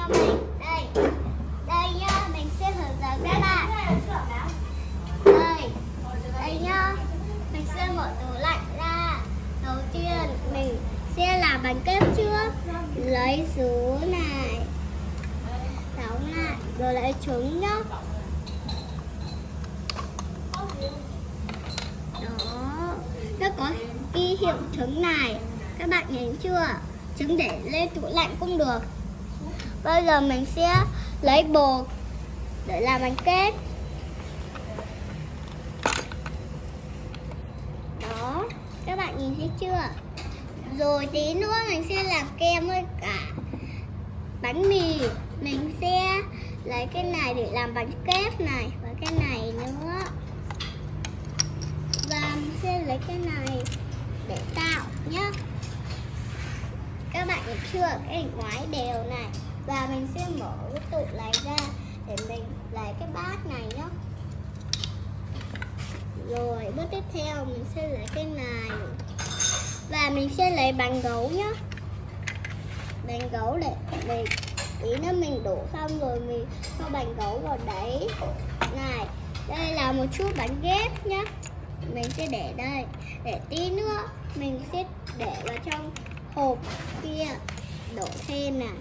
theo mình. Đây nhá, mình sẽ hướng dẫn các bạn. Đây nhá, mình sẽ mở tủ lạnh ra. Đầu tiên mình sẽ làm bánh kết trước. Lấy sứ này, đóng lại, rồi lấy trứng nhá. Đó, nó có ký hiệu trứng này, các bạn nhìn chưa? Trứng để lên tủ lạnh cũng được. Bây giờ mình sẽ lấy bột để làm bánh kết. Đó, các bạn nhìn thấy chưa? Rồi tí nữa mình sẽ làm kem với cả bánh mì. Mình sẽ lấy cái này để làm bánh kết này, và cái này nữa. Và mình sẽ lấy cái này để tạo nhá. Các bạn nhìn chưa? Cái hình ngoái đều này. Và mình sẽ mở cái tủ này ra để mình lấy cái bát này nhá. Rồi bước tiếp theo mình sẽ lấy cái này. Và mình sẽ lấy bánh gấu nhá. Bánh gấu để mình tí nữa mình đổ xong rồi mình cho bánh gấu vào đấy. Này, đây là một chút bánh ghép nhá. Mình sẽ để đây. Để tí nữa mình sẽ để vào trong hộp kia, đổ thêm này.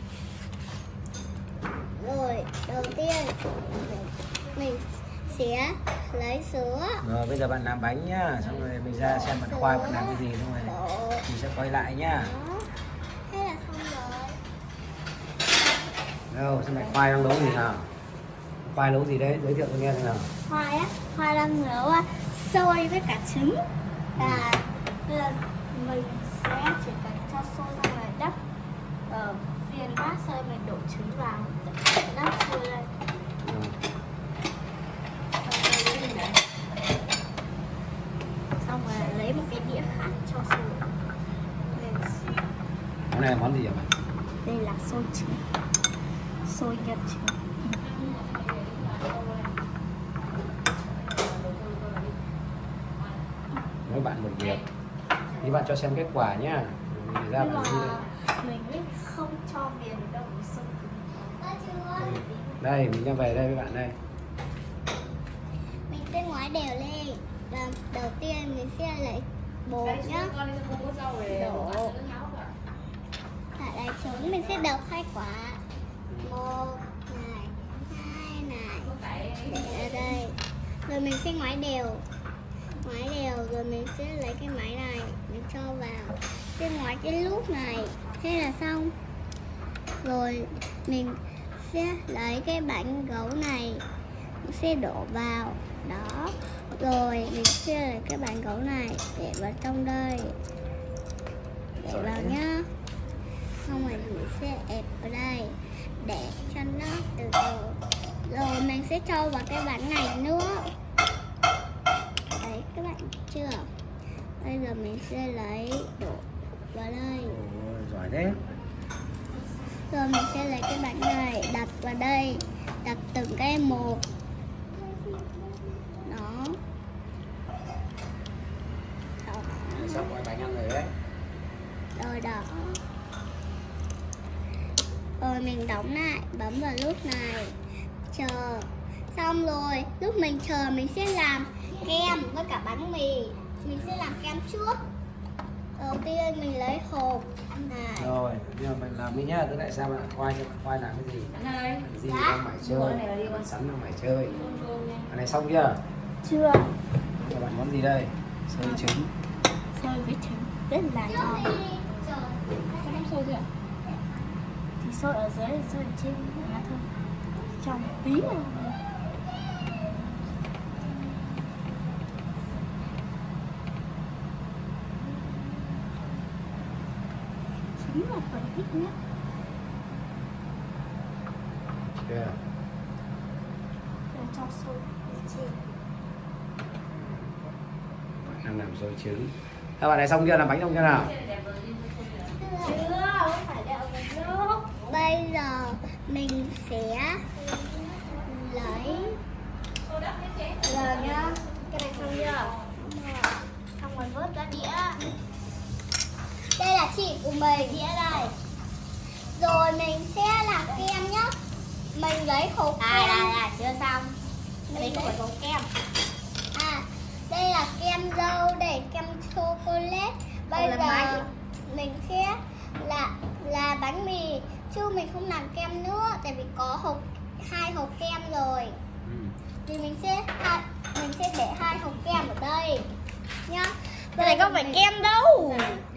Rồi, đầu tiên mình sẽ lấy sữa. Rồi bây giờ bạn làm bánh nhá, xong rồi mình ra xem bạn khoai bạn làm cái gì, xong rồi mình sẽ quay lại nhá. Đó. Thế là xong rồi. Đâu, xem bạn khoai đang nấu gì nào? Khoai nấu gì đấy, giới thiệu cho nghe xem nào. Khoai á, khoai đang nấu xôi với cả trứng. Và bây giờ mình sẽ chỉ cần cho xôi ra ngoài đắp ở viên bát, xôi mình đổ trứng vào, đắp xôi lên. Xong rồi lấy một cái đĩa khác cho xôi. Món này là món gì vậy bạn? Đây là xôi trứng, xôi nhân trứng. Nói bạn một việc, thì bạn cho xem kết quả nhá. Mình ra bạn gì đây. Mình không cho miền đâu xôi trứng. Đây, mình đang về đây với bạn đây. Mình sẽ ngoái đều lên. Và đầu tiên mình sẽ lấy bột nhá. Đổ. Lại lấy trứng, mình sẽ đập 2 quả. 1 này, 2 này. Để ở đây. Rồi mình sẽ ngoái đều. Ngoái đều rồi mình sẽ lấy cái máy này, mình cho vào. Sẽ ngoái cái nút này. Thế là xong. Rồi mình sẽ lấy cái bánh gấu này, mình sẽ đổ vào. Đó. Rồi mình sẽ lấy cái bánh gấu này để vào trong đây. Để vào nhá. Xong rồi mình sẽ ép vào đây để cho nó từ từ. Rồi mình sẽ cho vào cái bánh này nữa. Đấy, các bạn chưa? Bây giờ mình sẽ lấy đổ vào đây. Giỏi thế. Rồi mình sẽ lấy cái bánh này đặt vào đây, đặt từng cái một. Đó. Xong rồi bánh ăn rồi đấy. Rồi đó. Rồi mình đóng lại, bấm vào nút này, chờ. Xong rồi, lúc mình chờ mình sẽ làm kem với cả bánh mì. Mình sẽ làm kem trước. Đầu tiên mình lấy hộp này. Rồi, nhưng mà mình làm đi nhá, tôi lại xem bạn khoai cho bạn khoai làm cái gì. Cái gì đang mải chơi, bạn sắn đang mải chơi. Cái này xong chưa? Chưa. Cho bạn món gì đây? Xôi trứng. Xôi với trứng rất là ngon. Xôi gì ạ? Thì xôi ở dưới, xôi ở trên là thôi. Trong tí rồi. Trứng là phần ít nhất. Yeah. Rồi cho xôi ở trên. Bạn đang làm xôi trứng. Các bạn này xong chưa? Làm bánh xong chưa nào? Chưa, phải đợi một lúc. Bây giờ mình sẽ lấy. Rồi nhá. Cái này xong chưa? Xong rồi vớt ra đĩa. Đây là chị của mình, đĩa đây. Rồi mình sẽ làm kem nhá. Mình lấy hộp kem. Là chưa xong. Đây không phải hộp kem. Đây là kem dâu, đây kem chocolate. Bây giờ mình sẽ là bánh mì, chứ mình không làm kem nữa, tại vì có hai hộp kem rồi. Thì mình sẽ để hai hộp kem ở đây nhá. Cái này không phải kem đâu.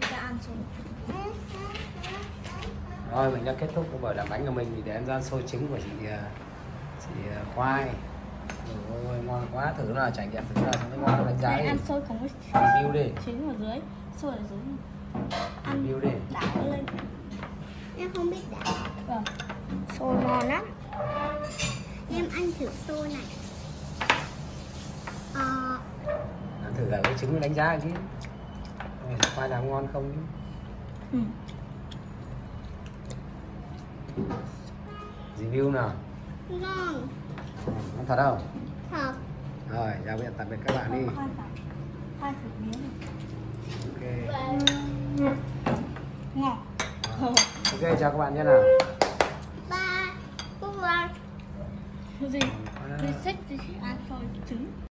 Rồi mình đã kết thúc buổi làm bánh của mình, thì để em ra xôi trứng của chị Khoai. Ôi ngon quá, thử là trải nghiệm thử là thấy ngon, đánh giá đi. Ăn xôi không có Review đi. trứng ở dưới, xôi ở dưới. Review đi. Đảo lên. Em không biết đảo. Vâng. Xôi ngon lắm. Em ăn thử xôi này. Ăn thử cả cái trứng đánh giá chứ. Khoai làm ngon không chứ. Review nào. Ngon. Ngon thật không? Thật. Rồi, chào tạm biệt các bạn đi. Khoai thử miếng này. Ok. Ngọt. Ok, chào các bạn nhé nào. Ba. Bye bye. Cái gì? Đi xích ăn xôi trứng.